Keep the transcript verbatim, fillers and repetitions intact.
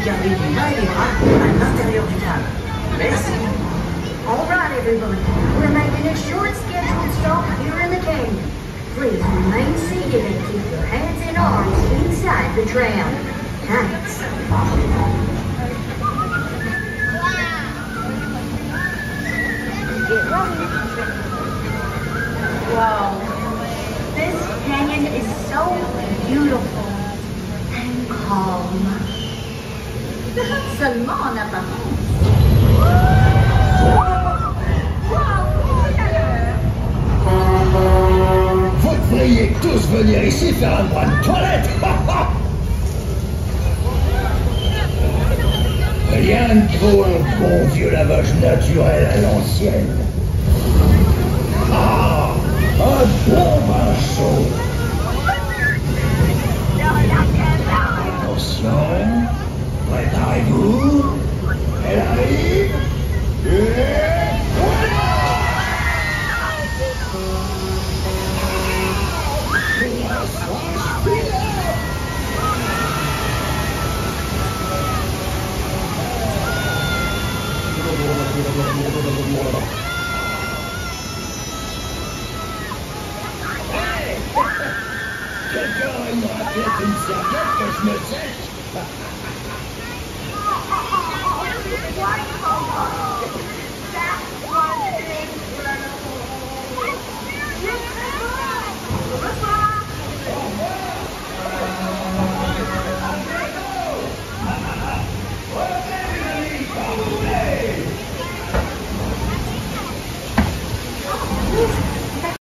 servir du vin et des bras à l'intérieur du cave. Merci. All right, everybody. We're making a short scheduled stop here in the canyon. Please remain seated and keep your hands and arms inside the tram. Thanks. Wow. This canyon is so beautiful and calm. Seulement en apparence. Vous devriez tous venir ici faire un bras de toilette. Rien de trop un bon vieux lavage naturel à l'ancienne. Ah, un bon bain chaud. Attention, préparez-vous. Elle arrive. Et voilà. Quelqu'un il m'aura fait une serviette que je me sèche.